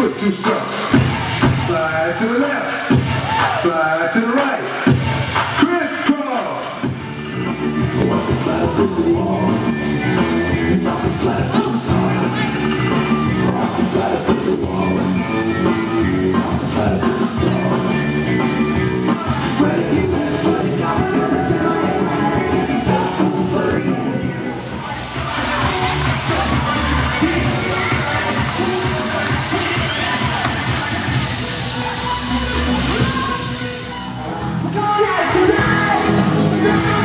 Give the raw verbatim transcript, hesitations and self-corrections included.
foot too strong. Slide to the left, slide to the right. Crisscross. Walk the flat up the wall. Drop the flat up the star. Walk the flat up the wall. Drop the flat up the star. Ready, get ready, put it down, never tell you ready. Get yourself over again. Going out tonight, tonight.